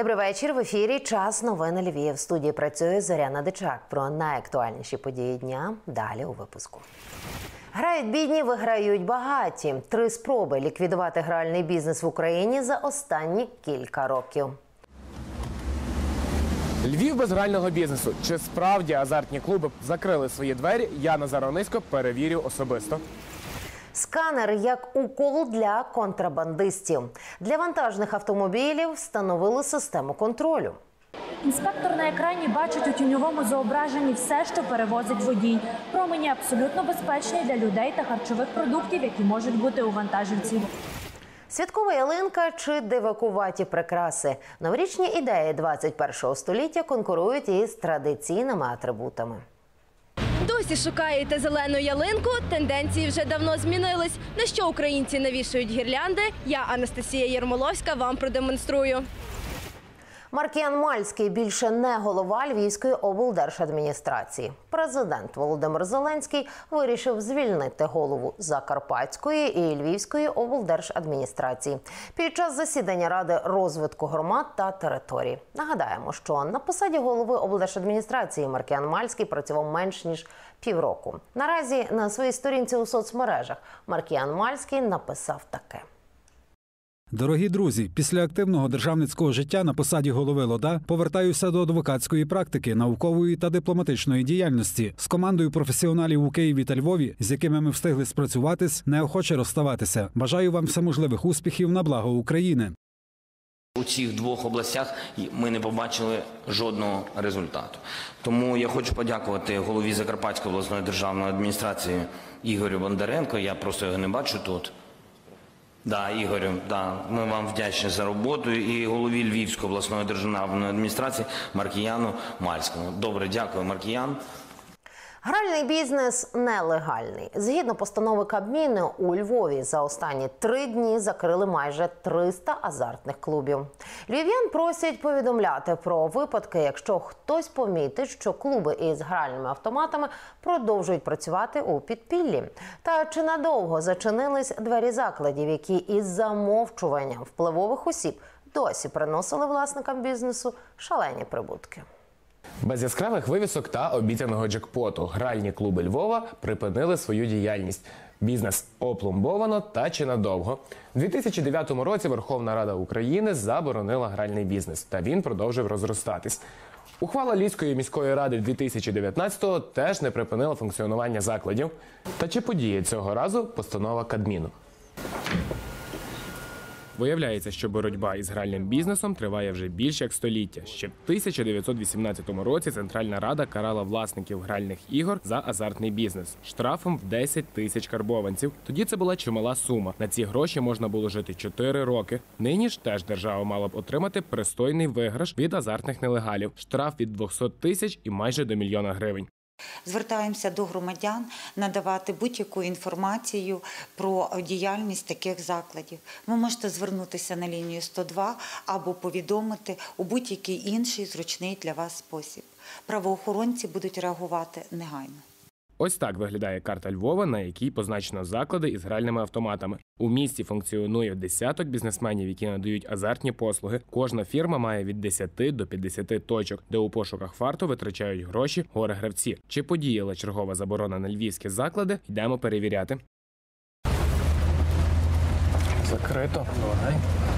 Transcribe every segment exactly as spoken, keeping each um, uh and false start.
Добрий вечір. В ефірі «Час новин Львів». В студії працює Зоряна Дичак. Про найактуальніші події дня далі у випуску. Грають бідні, виграють багаті. Три спроби ліквідувати гральний бізнес в Україні за останні кілька років. Львів без грального бізнесу. Чи справді азартні клуби закрили свої двері? Я, Назар Онисько, перевірю особисто. Сканер як укол для контрабандистів. Для вантажних автомобілів встановили систему контролю. Інспектор на екрані бачить у тіньовому зображенні все, що перевозить водій. Промені абсолютно безпечні для людей та харчових продуктів, які можуть бути у вантажівці. Святкова ялинка чи дивакуваті прикраси. Новорічні ідеї двадцять першого століття конкурують із традиційними атрибутами. Досі шукаєте зелену ялинку? Тенденції вже давно змінились. На що українці навішують гірлянди? Я, Анастасія Єрмоловська, вам продемонструю. Маркіян Мальський більше не голова Львівської облдержадміністрації. Президент Володимир Зеленський вирішив звільнити голову Закарпатської і Львівської облдержадміністрації під час засідання Ради розвитку громад та територій. Нагадаємо, що на посаді голови облдержадміністрації Маркіян Мальський працював менш ніж півроку. Наразі на своїй сторінці у соцмережах Маркіян Мальський написав таке. Дорогі друзі, після активного державницького життя на посаді голови ЛОДА повертаюся до адвокатської практики, наукової та дипломатичної діяльності. З командою професіоналів у Києві та Львові, з якими ми встигли спрацюватись, неохоче розставатися. Бажаю вам всеможливих успіхів на благо України. У цих двох областях ми не побачили жодного результату. Тому я хочу подякувати голові Закарпатської обласної державної адміністрації Ігорю Бондаренко. Я просто його не бачу тут. Да, Ігорю, да, ми вам вдячні за роботу, і голові Львівської обласної державної адміністрації Маркіяну Мальському. Добре, дякую, Маркіян. Гральний бізнес нелегальний. Згідно постанови Кабміну, у Львові за останні три дні закрили майже триста азартних клубів. Львів'ян просять повідомляти про випадки, якщо хтось помітить, що клуби із гральними автоматами продовжують працювати у підпіллі. Та чи надовго зачинились двері закладів, які із замовчуванням впливових осіб досі приносили власникам бізнесу шалені прибутки. Без яскравих вивісок та обіцяного джекпоту гральні клуби Львова припинили свою діяльність. Бізнес опломбовано та чи надовго. У дві тисячі дев'ятому році Верховна Рада України заборонила гральний бізнес, та він продовжив розростатись. Ухвала Львівської міської ради дві тисячі дев'ятнадцятого теж не припинила функціонування закладів. Та чи подіє цього разу постанова Кабміну? Виявляється, що боротьба із гральним бізнесом триває вже більше як століття. Ще в тисяча дев'ятсот вісімнадцятому році Центральна Рада карала власників гральних ігор за азартний бізнес штрафом в десять тисяч карбованців. Тоді це була чимала сума. На ці гроші можна було жити чотири роки. Нині ж теж держава мала б отримати пристойний виграш від азартних нелегалів. Штраф від двохсот тисяч і майже до мільйона гривень. Звертаємося до громадян надавати будь-яку інформацію про діяльність таких закладів. Ви можете звернутися на лінію сто два або повідомити у будь-який інший зручний для вас спосіб. Правоохоронці будуть реагувати негайно. Ось так виглядає карта Львова, на якій позначено заклади із гральними автоматами. У місті функціонує десяток бізнесменів, які надають азартні послуги. Кожна фірма має від десяти до п'ятдесяти точок, де у пошуках фарту витрачають гроші горе-гравці. Чи подіяла чергова заборона на львівські заклади? Йдемо перевіряти. Закрито. Давай.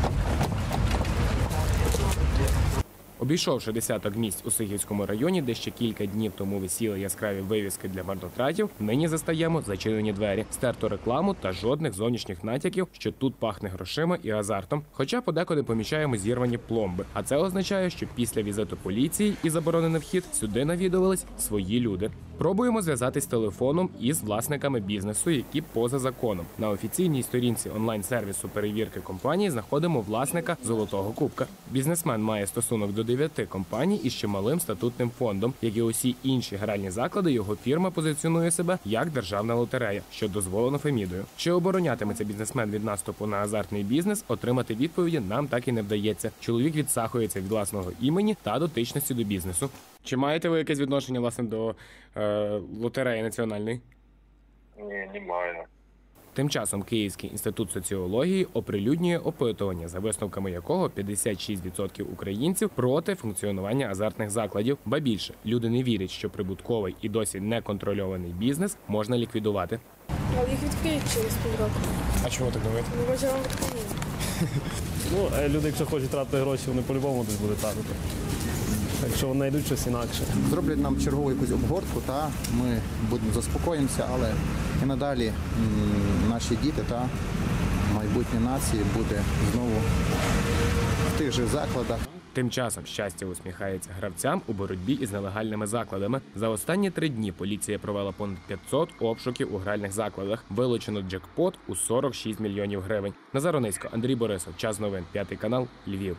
Обійшовши десяток місць у Сихівському районі, де ще кілька днів тому висіли яскраві вивіски для марнотратів, нині застаємо зачинені двері, стерту рекламу та жодних зовнішніх натяків, що тут пахне грошима і азартом. Хоча подекуди помічаємо зірвані пломби. А це означає, що після візиту поліції і заборонений вхід сюди навідувались свої люди. Пробуємо зв'язатись телефоном із власниками бізнесу, які поза законом. На офіційній сторінці онлайн-сервісу перевірки компанії знаходимо власника «Золотого кубка». Бізнесмен має стосунок до дев'яти компаній із чималим статутним фондом. Як і усі інші гральні заклади, його фірма позиціонує себе як державна лотерея, що дозволено Фемідою. Чи оборонятиметься бізнесмен від наступу на азартний бізнес, отримати відповіді нам так і не вдається. Чоловік відсахується від власного імені та дотичності до бізнесу. Чи маєте ви якесь відношення, власне, до е, лотереї національної? Ні, немає. Тим часом Київський інститут соціології оприлюднює опитування, за висновками якого п'ятдесят шість відсотків українців проти функціонування азартних закладів. Ба більше, люди не вірять, що прибутковий і досі неконтрольований бізнес можна ліквідувати. Але їх відкриють через півроку. А чому так думаєте? Ну, може, вам відкриють. Ну, люди, якщо хочуть тратити гроші, вони по-любому десь будуть тратити. Якщо вони знайдуть щось інакше. Зроблять нам чергову якусь обгортку, та ми будемо заспокоїмося, але і надалі м, наші діти та майбутнє нації буде знову в тих же закладах. Тим часом щастя усміхається гравцям у боротьбі із нелегальними закладами. За останні три дні поліція провела понад п'ятсот обшуків у гральних закладах. Вилучено джекпот у сорок шість мільйонів гривень. Назар Онисько, Андрій Борисов. Час новин. П'ятий канал. Львів.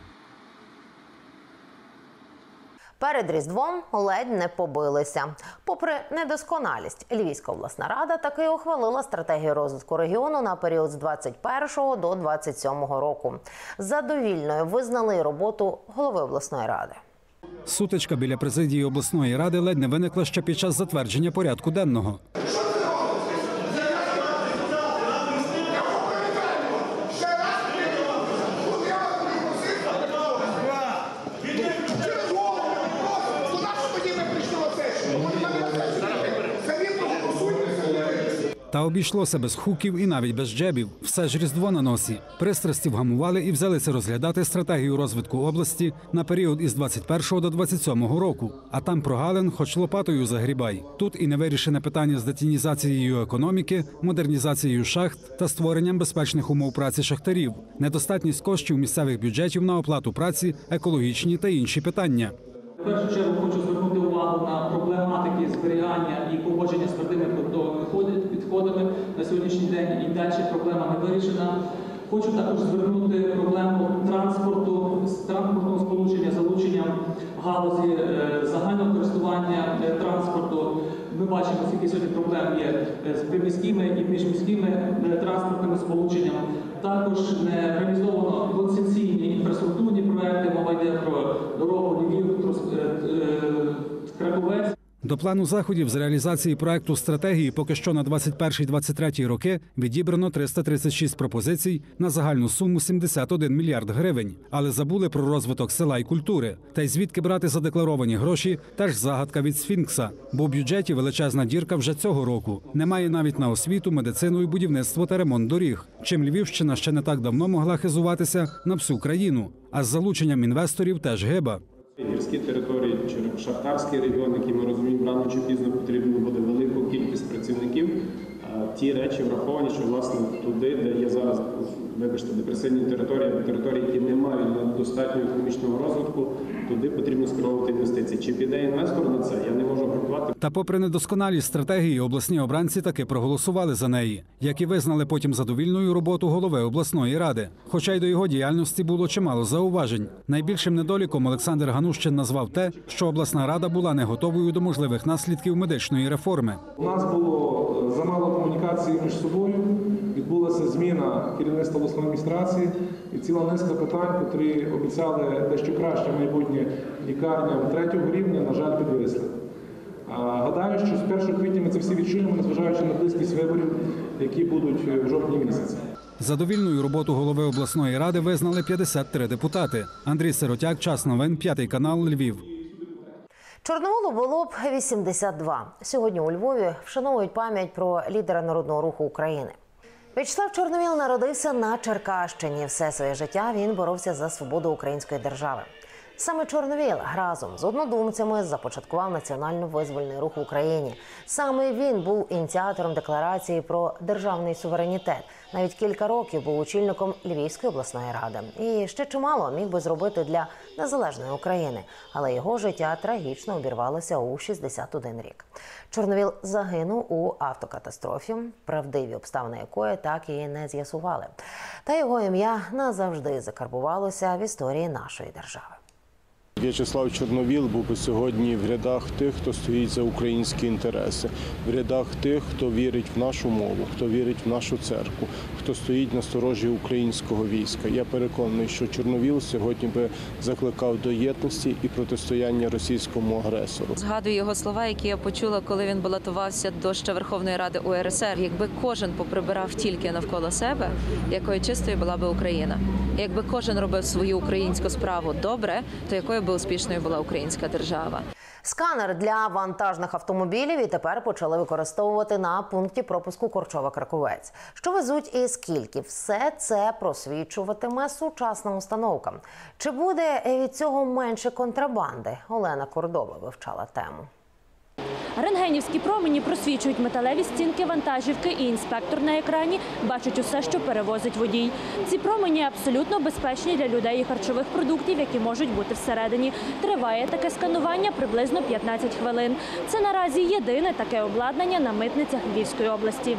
Перед Різдвом ледь не побилися. Попри недосконалість, Львівська обласна рада таки ухвалила стратегію розвитку регіону на період з двадцять першого до двадцять сьомого року. Задовільною визнали роботу голови обласної ради. Сутичка біля президії обласної ради ледь не виникла ще під час затвердження порядку денного. Та обійшлося без хуків і навіть без джебів. Все ж Різдво на носі. Пристрасті вгамували і взялися розглядати стратегію розвитку області на період із двадцять першого до двадцять сьомого року. А там прогалин хоч лопатою загрібай. Тут і невирішене питання з детінізацією економіки, модернізацією шахт та створенням безпечних умов праці шахтарів, недостатність коштів місцевих бюджетів на оплату праці, екологічні та інші питання. В першу чергу хочу звернути увагу на проблематики зберігання і поводження з твердими побутовими відходами. На сьогоднішній день і далі проблема не вирішена. Хочу також звернути проблему транспорту, транспортного сполучення, залученням галузі е, загального користування е, транспорту. Ми бачимо, скільки сьогодні проблем є з приміськими і міжміськими е, транспортними сполученнями. Також не реалізовано концесійні інфраструктурні проекти. Мова йде про дорогу Львів, е, е, Краковець. До плану заходів з реалізації проекту стратегії поки що на двадцять перший - двадцять третій роки відібрано триста тридцять шість пропозицій на загальну суму сімдесят один мільярд гривень. Але забули про розвиток села і культури. Та й звідки брати задекларовані гроші – теж загадка від Сфінкса. Бо в бюджеті величезна дірка вже цього року. Немає навіть на освіту, медицину і будівництво та ремонт доріг. Чим Львівщина ще не так давно могла хизуватися на всю країну. А з залученням інвесторів теж гиба. Гірські території чи шахтарський регіон, який ми розуміємо, рано чи пізно потрібно буде велику кількість працівників. Ті речі враховані, що власне туди, де є зараз, вибачте, депресивні території, або території, які не мають достатнього економічного розвитку, туди потрібно скеровувати інвестиції. Чи піде інвестор на це, я не можу гарантувати. Та попри недосконалість стратегії, обласні обранці таки проголосували за неї, як і визнали потім задовільною роботу голови обласної ради. Хоча й до його діяльності було чимало зауважень. Найбільшим недоліком Олександр Ганущин назвав те, що обласна рада була не готовою до можливих наслідків медичної реформи. У нас було замало комунікації між собою, відбулася зміна керівництва обласної адміністрації і ціла низка питань, які обіцяли дещо краще майбутнє лікарням третього рівня, на жаль, підвисли. Гадаю, що з першого квітня ми це всі відчуємо, незважаючи на близькість виборів, які будуть в жовтні місяці. Задовільною роботу голови обласної ради визнали п'ятдесят три депутати. Андрій Сиротяк, Час новин, П'ятий канал, Львів. Чорноволу було б вісімдесят два. Сьогодні у Львові вшановують пам'ять про лідера Народного руху України. В'ячеслав Чорновіл народився на Черкащині. Все своє життя він боровся за свободу української держави. Саме Чорновіл разом з однодумцями започаткував національно-визвольний рух в Україні. Саме він був ініціатором декларації про державний суверенітет. Навіть кілька років був очільником Львівської обласної ради. І ще чимало міг би зробити для незалежної України. Але його життя трагічно обірвалося у шістдесят один рік. Чорновіл загинув у автокатастрофі, правдиві обставини якої так і не з'ясували. Та його ім'я назавжди закарбувалося в історії нашої держави. В'ячеслав Чорновіл був би сьогодні в рядах тих, хто стоїть за українські інтереси, в рядах тих, хто вірить в нашу мову, хто вірить в нашу церкву, хто стоїть на сторожі українського війська. Я переконаний, що Чорновіл сьогодні би закликав до єдності і протистояння російському агресору. Згадую його слова, які я почула, коли він балотувався до ще Верховної Ради У Ер Ес Ер. Якби кожен поприбирав тільки навколо себе, якою чистою була би Україна. Якби кожен робив свою українську справу добре, то якою би успішною була українська держава. Сканер для вантажних автомобілів і тепер почали використовувати на пункті пропуску Корчова-Краковець. Що везуть і скільки? Все це просвічуватиме сучасним установкам. Чи буде від цього менше контрабанди? Олена Кордоба вивчала тему. Рентгенівські промені просвічують металеві стінки вантажівки, і інспектор на екрані бачить усе, що перевозить водій. Ці промені абсолютно безпечні для людей і харчових продуктів, які можуть бути всередині. Триває таке сканування приблизно п'ятнадцять хвилин. Це наразі єдине таке обладнання на митницях Львівської області.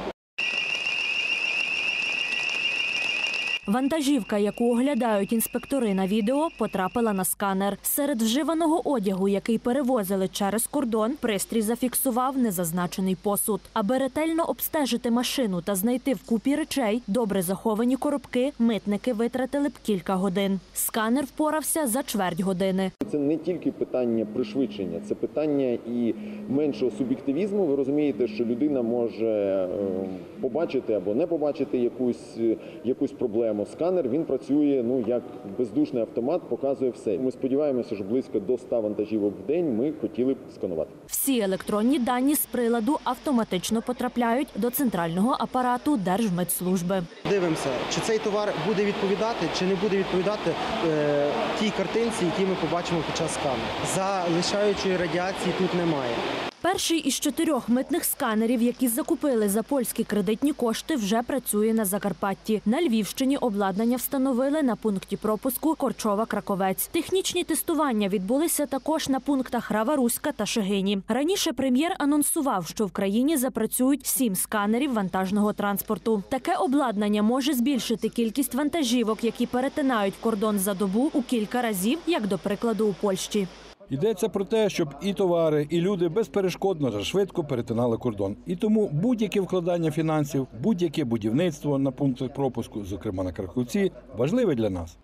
Вантажівка, яку оглядають інспектори на відео, потрапила на сканер. Серед вживаного одягу, який перевозили через кордон, пристрій зафіксував незазначений посуд. Аби ретельно обстежити машину та знайти в купі речей добре заховані коробки, митники витратили б кілька годин. Сканер впорався за чверть години. Це не тільки питання пришвидшення, це питання і меншого суб'єктивізму. Ви розумієте, що людина може побачити або не побачити якусь, якусь проблему. Сканер, він працює, ну, як бездушний автомат, показує все. Ми сподіваємося, що близько до ста вантажівок в день ми хотіли б сканувати. Всі електронні дані з приладу автоматично потрапляють до центрального апарату Держмитслужби. Дивимося, чи цей товар буде відповідати, чи не буде відповідати е, тій картинці, які ми побачимо під час скану. Залишаючої радіації тут немає. Перший із чотирьох митних сканерів, які закупили за польські кредитні кошти, вже працює на Закарпатті. На Львівщині обладнання встановили на пункті пропуску Корчова-Краковець. Технічні тестування відбулися також на пунктах Рава-Руська та Шегині. Раніше прем'єр анонсував, що в країні запрацюють сім сканерів вантажного транспорту. Таке обладнання може збільшити кількість вантажівок, які перетинають кордон за добу у кілька разів, як, до прикладу, у Польщі. Йдеться про те, щоб і товари, і люди безперешкодно та швидко перетинали кордон. І тому будь-яке вкладання фінансів, будь-яке будівництво на пунктах пропуску, зокрема на Краковці, важливе для нас.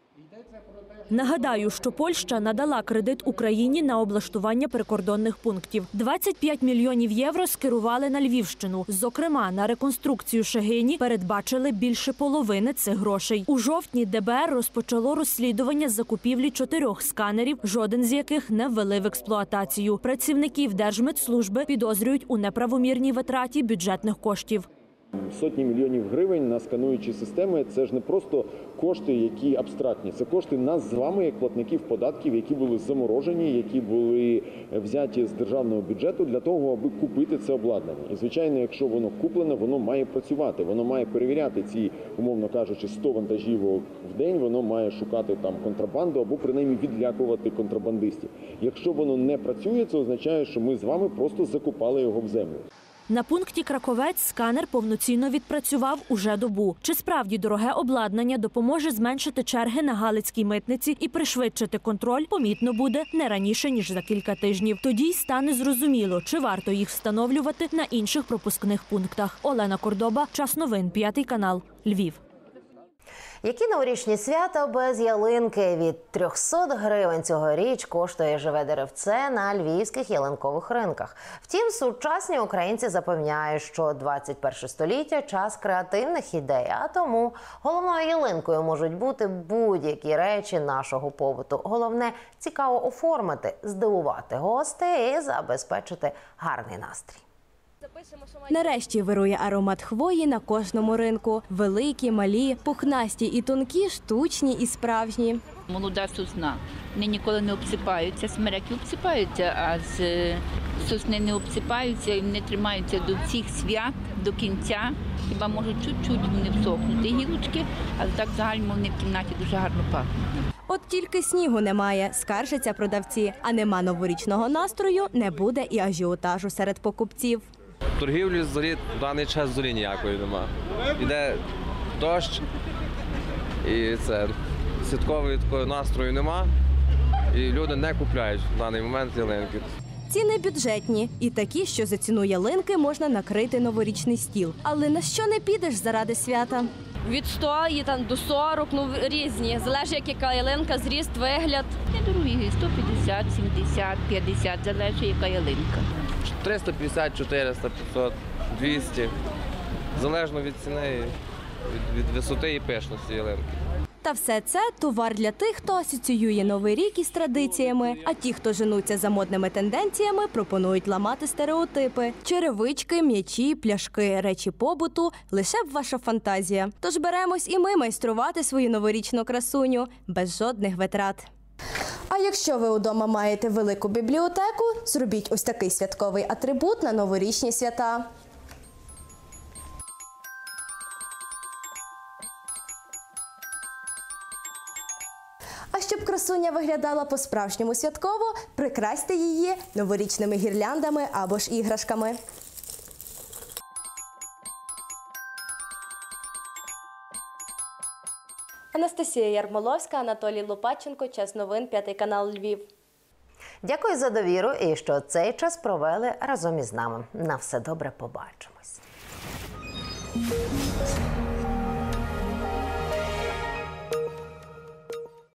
Нагадаю, що Польща надала кредит Україні на облаштування прикордонних пунктів. двадцять п'ять мільйонів євро скерували на Львівщину. Зокрема, на реконструкцію Шегині передбачили більше половини цих грошей. У жовтні Де Бе Ер розпочало розслідування закупівлі чотирьох сканерів, жоден з яких не ввели в експлуатацію. Працівників Держмитслужби підозрюють у неправомірній витраті бюджетних коштів. Сотні мільйонів гривень на скануючі системи – це ж не просто кошти, які абстрактні. Це кошти нас з вами, як платників податків, які були заморожені, які були взяті з державного бюджету для того, аби купити це обладнання. І, звичайно, якщо воно куплене, воно має працювати, воно має перевіряти ці, умовно кажучи, сто вантажівок в день, воно має шукати там контрабанду або принаймні відлякувати контрабандистів. Якщо воно не працює, це означає, що ми з вами просто закопали його в землю. На пункті Краковець сканер повноцінно відпрацював уже добу. Чи справді дороге обладнання допоможе зменшити черги на Галицькій митниці і пришвидшити контроль, помітно буде не раніше, ніж за кілька тижнів. Тоді й стане зрозуміло, чи варто їх встановлювати на інших пропускних пунктах. Олена Кордоба, Час новин, п'ятий канал, Львів. Які новорічні свята без ялинки? Від трьохсот гривень цьогоріч коштує живе деревце на львівських ялинкових ринках. Втім, сучасні українці запевняють, що двадцять перше століття – час креативних ідей, а тому головною ялинкою можуть бути будь-які речі нашого побуту. Головне – цікаво оформити, здивувати гостей і забезпечити гарний настрій. Нарешті вирує аромат хвої на кожному ринку. Великі, малі, пухнасті і тонкі, штучні і справжні. Молода сосна. Вони ніколи не обсипаються, смереки обсипаються, а з сосни не обсипаються і вони тримаються до всіх свят, до кінця. Хіба можуть чуть-чуть вони всохнути гілочки, але так загально вони в кімнаті дуже гарно пахнуть. От тільки снігу немає, скаржаться продавці. А нема новорічного настрою, не буде і ажіотажу серед покупців. Торгівлі взагалі в даний час взагалі ніякої нема. Іде дощ і це святкової такої настрою нема. І люди не купляють в даний момент ялинки. Ціни бюджетні і такі, що за ціну ялинки можна накрити новорічний стіл. Але на що не підеш заради свята? Від сто і там до сорок, ну різні. Залежить, як яка ялинка, зріст, вигляд. Недорогі, сто п'ятдесят, сімдесят, п'ятдесят, залежить яка ялинка. триста п'ятдесят, чотириста, п'ятсот, двісті. Залежно від ціни, від, від висоти і пишності ялинки. Та все це – товар для тих, хто асоціює Новий рік із традиціями, а ті, хто женуться за модними тенденціями, пропонують ламати стереотипи. Черевички, м'ячі, пляшки, речі побуту – лише б ваша фантазія. Тож беремось і ми майструвати свою новорічну красуню без жодних витрат. А якщо ви удома маєте велику бібліотеку, зробіть ось такий святковий атрибут на новорічні свята. А щоб красуня виглядала по-справжньому святково, прикрасьте її новорічними гірляндами або ж іграшками. Анастасія Ярмоловська, Анатолій Лопатченко, Час новин, п'ятий канал, Львів. Дякую за довіру і що цей час провели разом із нами. На все добре, побачимось.